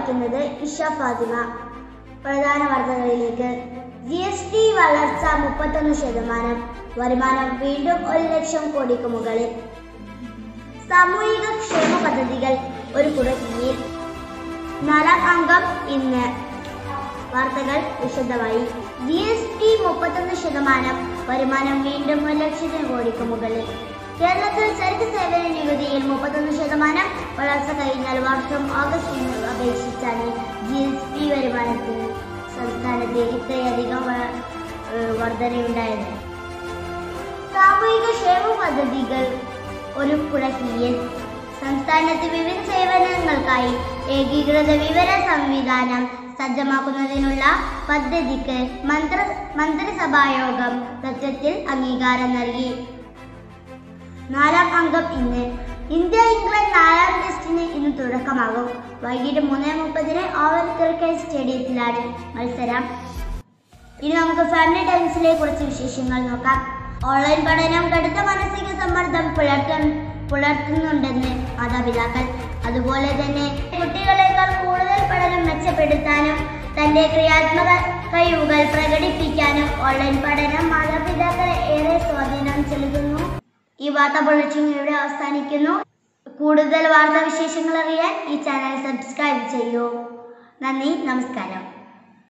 വായിക്കുന്നത് ഇഷ ഫാത്തിമ. പ്രധാന വാർത്തകളിലേക്ക്. GST വളർച്ച 31%, വരുമാനം വീണ്ടും 1,00,000 കോടിക്ക് മുകളിൽ. സാമൂഹിക ക്ഷേമ പദ്ധതികൾ ഒരു കുടക്കീഴിൽ. 4-ാം അംഗം ഇന്ന്. വാർത്തകൾ വിശദമായി. GST 31%, വരുമാനം വീണ്ടും 1,00,000 കോടിക്ക് മുകളിൽ. കേരളത്തിൽ ചരക്ക് സേവന നികുതിയിൽ 31% വളർച്ച കഴിഞ്ഞാൽ വർഷം ഓഗസ്റ്റിന് അപേക്ഷിച്ചാണ് GST വരുമാനത്തിന് സംസ്ഥാനത്ത് ഇത്രയധികം വർധനയുണ്ടായത്. സാമൂഹിക ക്ഷേമ പദ്ധതികൾ ഒരു കുടക്കീഴിൽ. സംസ്ഥാനത്ത് വിവിധ സേവനങ്ങൾക്കായി ഏകീകൃത വിവര സംവിധാനം സജ്ജമാക്കുന്നതിനുള്ള പദ്ധതിക്ക് മന്ത്രിസഭായോഗം തത്വത്തിൽ അംഗീകാരം നൽകി. 4-ാം അംഗം ഇന്ന്. ഇന്ത്യ-ഇംഗ്ലണ്ട് 4-ാം ടെസ്റ്റിന് ഇന്ന് തുടക്കമാകും. വൈകിട്ട് 3:30 ഓവൽ ക്രിക്കറ്റ് സ്റ്റേഡിയത്തിലാണ് മത്സരം. ഇനി നമുക്ക് ഫാമിലി ടൈംസിലെ കുറച്ച് വിശേഷങ്ങൾ നോക്കാം. ഓൺലൈൻ പഠനം കടുത്ത മാനസിക സമ്മർദ്ദം പുലർത്തുന്നുണ്ടെന്ന് മാതാപിതാക്കൾ. അതുപോലെ തന്നെ കുട്ടികളെക്കാൾ കൂടുതൽ പഠനം മെച്ചപ്പെടുത്താനും തന്റെ ക്രിയാത്മക കഴിവുകൾ പ്രകടിപ്പിക്കാനും ഓൺലൈൻ പഠനം മാതാപിതാക്കളെ ഏറെ സ്വാധീനം ചെലുത്തുന്നു. ഈ വാർത്താ ബുള്ളറ്റിൻ ഇവിടെ അവസാനിക്കുന്നു. കൂടുതൽ വാർത്താ വിശേഷങ്ങൾ അറിയാൻ ഈ ചാനൽ സബ്സ്ക്രൈബ് ചെയ്യൂ. നന്ദി, നമസ്കാരം.